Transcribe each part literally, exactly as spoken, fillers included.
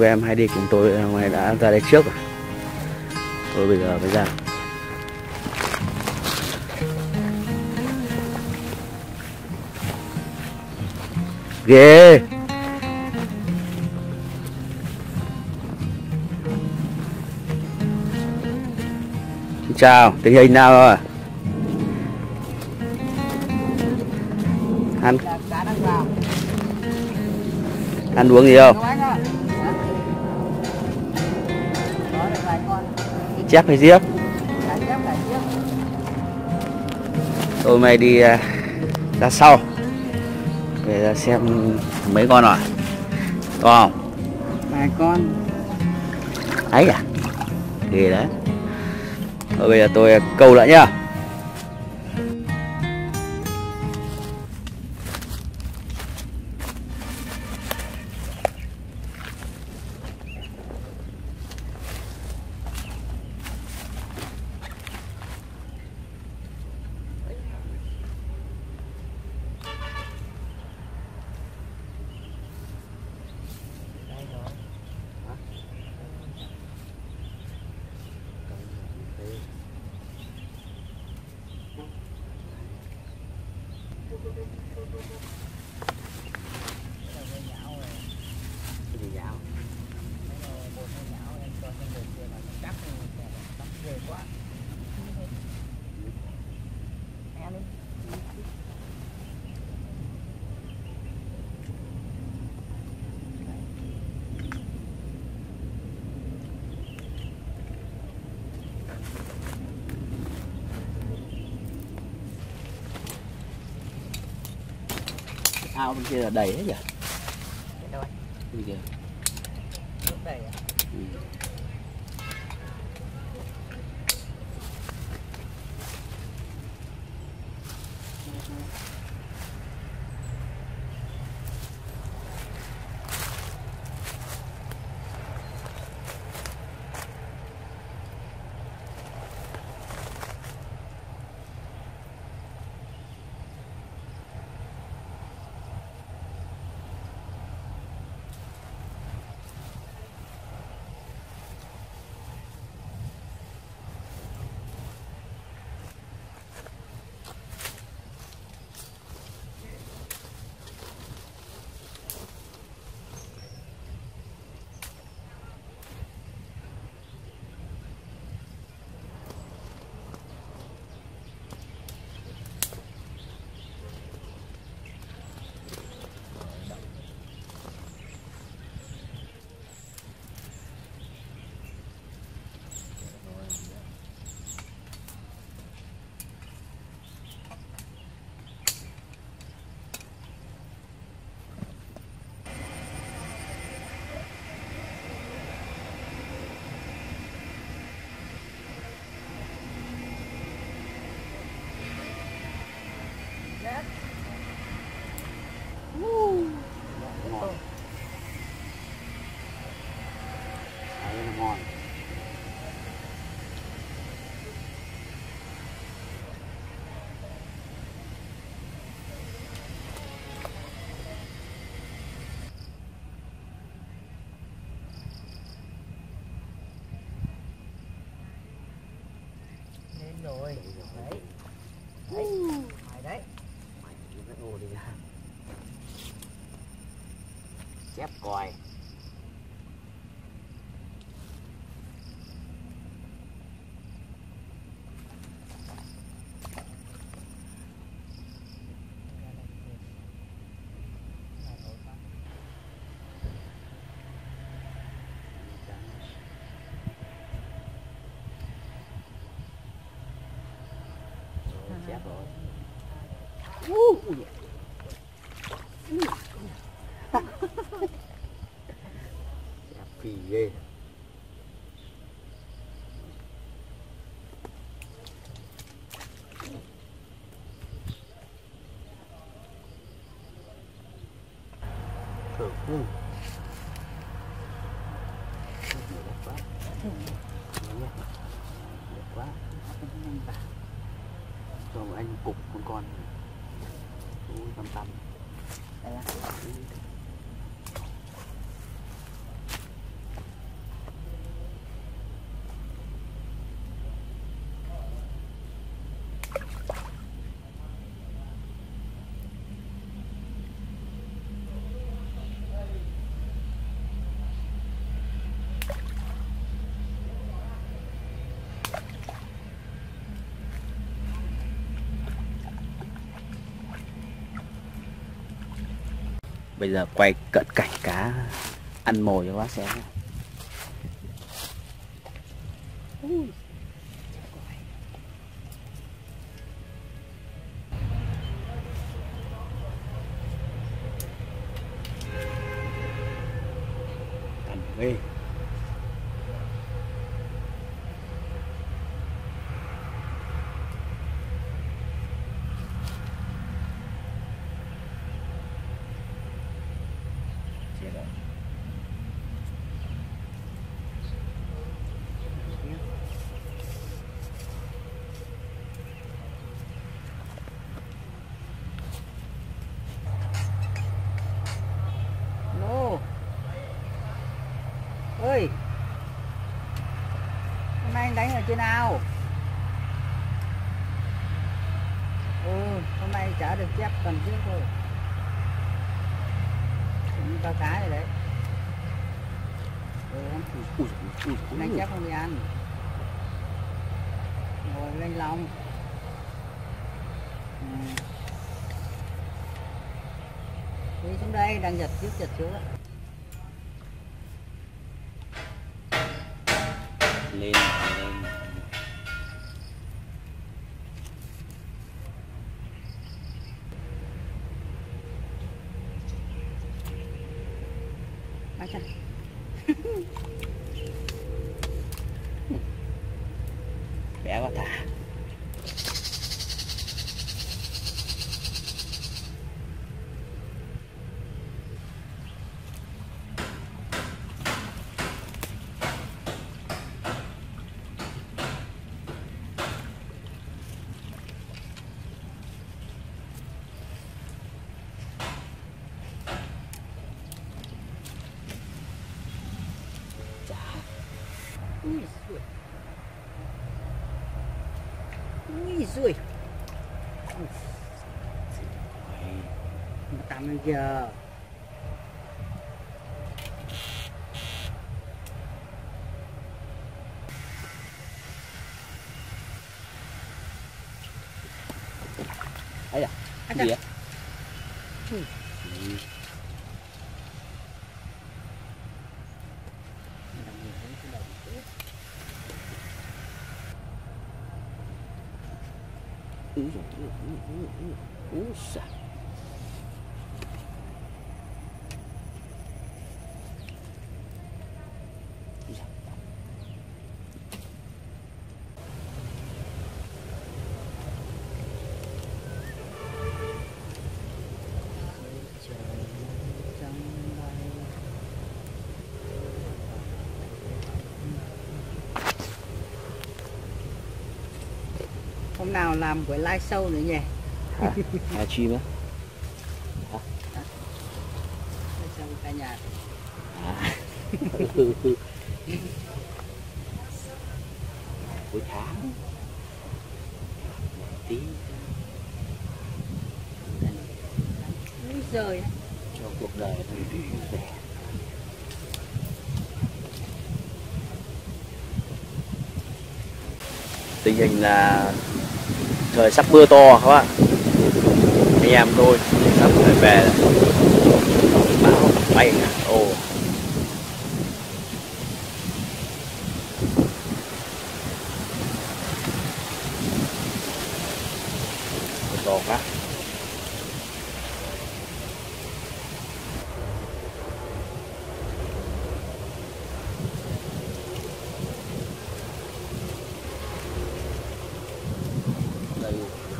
của em hay đi cùng tôi, hôm nay đã ra đây trước rồi. Tôi bây giờ mới ra. Ghê. Chào, tình hình nào rồi? Ăn ăn uống gì không? Chép hay giết? Tôi mày đi uh, ra sau để ra xem mấy con rồi. To không? Vài con. Ấy à? Ghê đấy. Rồi bây giờ tôi câu lại nhá. Ao bên kia là đầy hết nhỉ? Đâu anh? Bên kia. Nước đầy à? Ừ. Ngon. Lên rồi. Đấy. Đấy. Mày đấy. Mày cái ô đi ra. Chép còi. Chép rồi. Uh. Chép phì ghê. Thử ừ. Đẹp quá. Đẹp quá. Cho một anh cục con con. Ui, tăm tăm. Đây à. Bây giờ quay cận cảnh cá ăn mồi cho các bác xem nhé. Cảnh ghê. Lô ơi, hôm nay anh đánh ở trên nào? Ừ, hôm nay chả được chép tuần trước thôi. Cũng có cá rồi đấy. Ừ, Ui, ui, ui, anh chép không đi ăn. Ngồi lên lòng. Ừ. Đi xuống đây, đang giật trước giật trước. lên lên. Bác chân. Bé quá thả. Ui giời. Ui giời. Mà tạm bây giờ. Ấy à? Anh Gì chà. ạ? Ừ. Ừ. Úi giời, úi giời, úi giời, úi giời. Hôm nào làm buổi live show nữa nhỉ? Hả? Live stream á? Hả? Live show cả nhà. À. Cuối tháng tí Úi giời. cho cuộc đời tùy tùy về. Tình hình là trời sắp mưa to các bạn, anh em tôi sắp phải về bão bay ngả ô. To quá. Đây.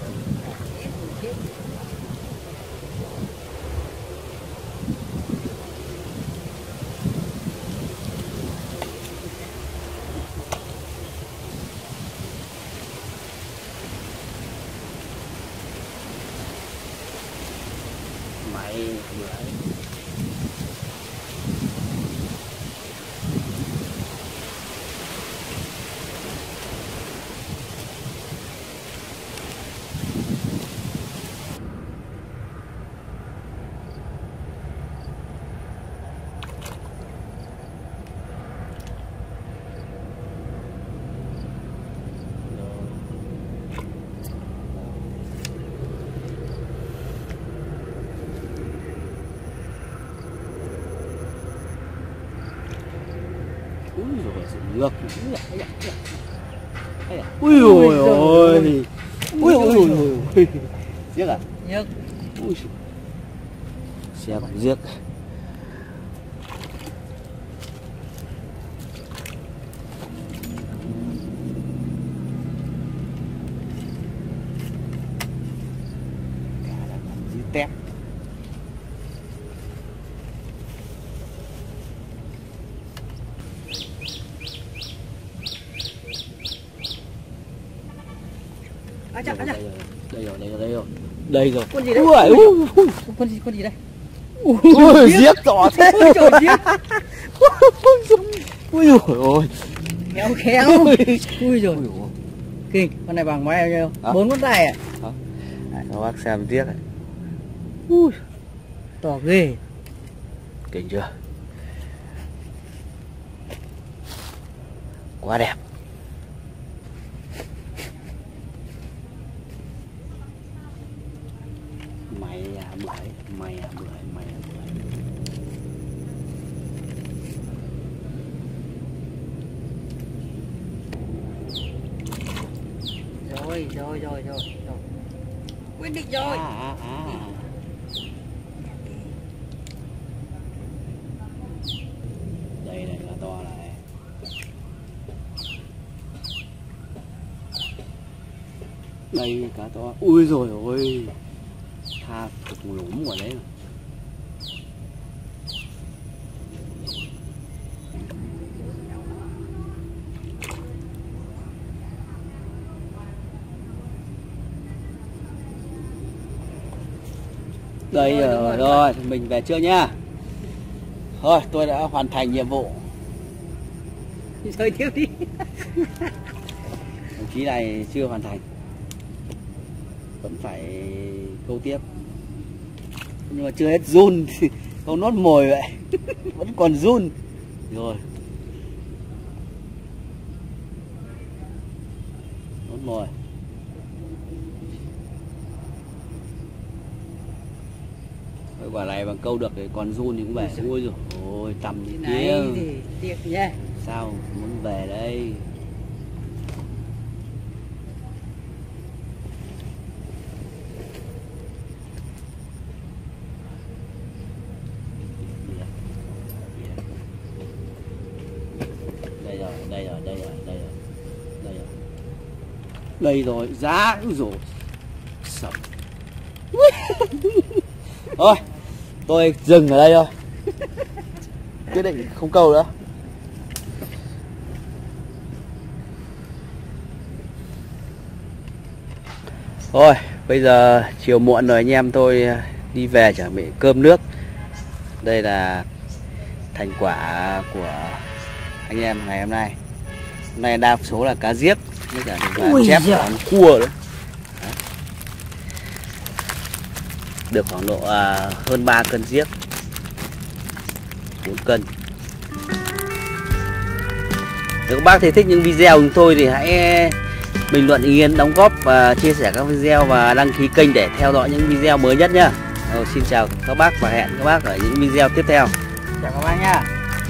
Máy bữa ấy. rồi sự ngược. Ui ôi ôi. Ui ôi ôi. Giếc à? Giếc. Ui. Xe bằng giếc. Tép. À chắc, à chắc. Đây rồi, đây rồi, đây rồi. Đây rồi. Con gì đấy? Ui, ui, ui. Con gì, con gì đây? Ui, giếc to thế. Ôi trời, giếc. Ui ôi ôi. Khéo khéo. Ui rồi. Kinh, con này bằng bao nhiêu? Hả? Bốn ngón tay à? Đấy, các bác xem tiếc ấy. Ui, to ghê. Kinh chưa? Quá đẹp. Mày à bưởi, mày à bưởi, mày à bưởi. Rồi, rồi, rồi, rồi, rồi. Quyết định rồi. À, à, à. Đây này là to này. Đây cá to. Ui rồi ôi. Tha cực lúm ở đấy. Đây Rồi, rồi, đúng rồi, rồi, thì mình về chưa nhá. Thôi, tôi đã hoàn thành nhiệm vụ. Chơi tiếp đi. Đồng chí này chưa hoàn thành, vẫn phải câu tiếp, nhưng mà chưa hết run. Câu nốt mồi vậy. Vẫn còn run. Rồi nốt mồi. Cái quả này bằng câu được thì còn run thì cũng về. Ôi rồi ôi tầm như Này kia. thì tiếc nha. Sao muốn về đây. Đây rồi, đây rồi, đây rồi, đây rồi, đây rồi. Đây rồi, giá rồi. Sập. Thôi, tôi dừng ở đây thôi. Quyết định không câu nữa. Thôi, bây giờ chiều muộn rồi, anh em tôi đi về chuẩn bị cơm nước. Đây là thành quả của anh em ngày hôm nay. Hôm nay đa số là cá giếc với cả Ui chép giời. còn cua nữa. Đấy. Được khoảng độ à, hơn ba cân giếc, bốn cân. Nếu các bác thấy thích những video của chúng tôi thì hãy bình luận ý kiến, đóng góp và chia sẻ các video và đăng ký kênh để theo dõi những video mới nhất nhá. Rồi, xin chào các bác và hẹn các bác ở những video tiếp theo. Chào các bác nha.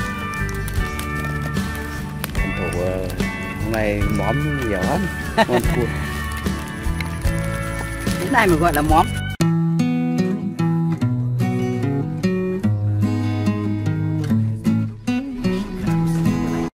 Thủ hôm nay móm nhiều lắm. Ngon cua. Cái này mà gọi là móm.